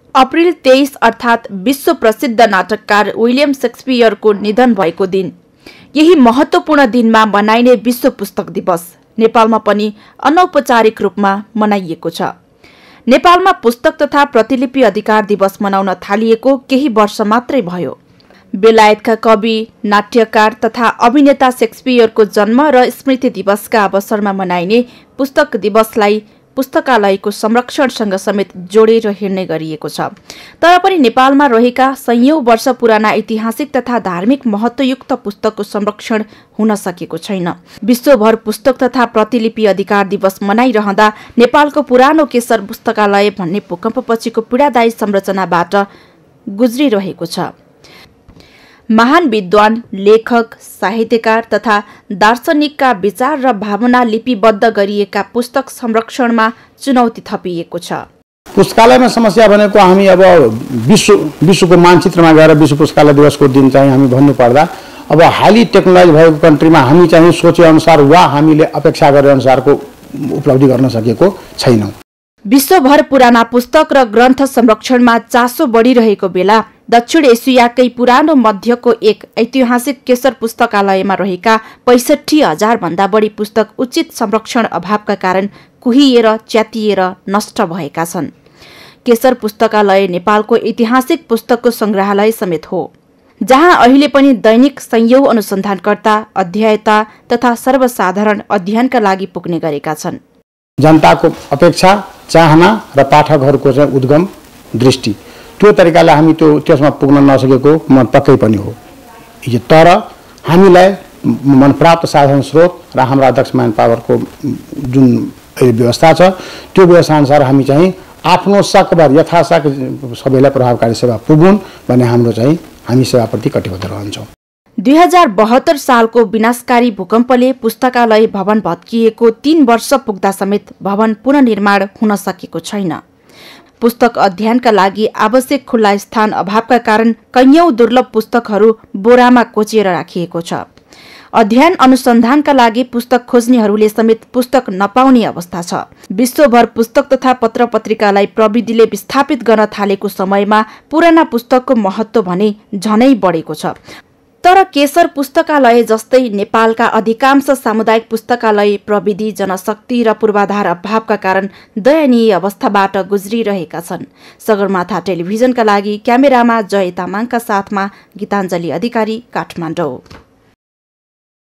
April 23 अर्थात् विश्व प्रसिद्ध नाटककार विलियम शेक्सपियरको निधन भएको दिन। यही महत्वपूर्ण दिनमा मनाइने विश्व पुस्तक दिवस नेपालमा पनि अनौपचारिक रूपमा मनाइएको छ। नेपालमा पुस्तक तथा प्रतिलिपि अधिकार दिवस मनाउन थालिएको केही वर्ष मात्रै भयो। बेलायतका कवि, नाट्यकार तथा अभिनेता शेक्सपियरको जन्म र स्मृति दिवसका अवसरमा मनाइने पुस्तक दिवसलाई पुस्तकालयको संरक्षणसँग समेत जोडेर हिँड्ने गरिएको छ। तर पनि नेपालमा रहेका सयौं वर्ष पुराना ऐतिहासिक तथा धार्मिक महत्वयुक्त पुस्तकको संरक्षण हुन सकेको छैन। विश्वभर पुस्तक तथा प्रतिलिपि अधिकार दिवस मनाइरहँदा नेपालको पुरानो केशर पुस्तकालय भन्ने भूकम्पपछिको पीडादायी संरचनाबाट गुज्रिरहेको छ। महान विद्वान, लेखक, साहित्यकार तथा दार्शनिकका विचार र भावना लिपिबद्ध गरिएका पुस्तक संरक्षणमा चुनौती थपिएको छ। पुस्तकालयमा समस्या भनेको हामी अब विश्वको मानचित्रमा गएर विश्व पुस्तकालय दिवसको दिन चाहिँ हामी भन्नुपर्दा अब हाली टेक्नोलोजी भएको कन्ट्रीमा हामी चाहिँ सोचे अनुसार वा हामीले अपेक्षा गरे अनुसारको उपलब्धि गर्न सकेको छैनौं। विश्वभर पुराना पुस्तक र ग्रन्थ संरक्षणमा चासो बढिरहेको बेला दक्षिण एसियाकै पुरानो मध्यको एक ऐतिहासिक केशर पुस्तकालयमा रहेका 65,000 भन्दा बढी पुस्तक उचित संरक्षण अभावका कारण कुहिएर च्यातिएर नष्ट भएका छन्। केशर पुस्तकालय नेपालको ऐतिहासिक पुस्तकको संग्रहालय समेत हो, जहाँ अहिले पनि दैनिक सयौं अनुसन्धानकर्ता, अध्येता तथा सर्वसाधारण अध्ययनका लागि पुग्ने गरेका छन्। जनताको अपेक्षा, चाहना र पाठकहरूको चाहिँ उद्गम दृष्टि त्यो तरिकाले हामी त्यसमा पुग्न नसकेको मन पक्कै पनि हो। तर हामीलाई मनप्राप्त साधन स्रोत र हाम्रा अध्यक्ष म्यान पावरको जुन व्यवस्था छ त्यो व्यवस्था अनुसार हामी चाहिँ आफ्नो सकभर यथाशक सबैलाई प्रभावकारी सेवा पुगुन् भन्ने हाम्रो चाहिँ हामी सेवाप्रति कटिबद्ध रहन्छौँ। 2072 सालको विनाशकारी भूकम्पले पुस्तकालय भवन भत्किएको 3 वर्ष पुग्दा समेत भवन पुनर्निर्माण हुन सकेको छैन। पुस्तक अध्ययनका लागि आवश्यक खुल्ला स्थान अभावका कारण कैयौं दुर्लभ पुस्तकहरू बोरामा कोचिएर राखिएको छ। अध्ययन अनुसन्धानका लागि पुस्तक खोज्नेहरूले समेत पुस्तक नपाउने अवस्था छ। विश्वभर पुस्तक तथा पत्र पत्रिकालाई प्रविधिले विस्थापित गर्न थालेको समयमा पुराना पुस्तकको महत्व भने झनै बढेको छ। तर केशर पुस्तकालय जस्तै नेपालका अधिकांश सामुदायिक पुस्तकालय प्रविधि, जनशक्ति र पूर्वाधार अभावका कारण दयनीय अवस्थाबाट गुज्रिरहेका छन्। सगरमाथा टेलिभिजनका लागि क्यामेरामा जय तामाङका साथमा गीताञ्जली अधिकारी, काठमाडौँ।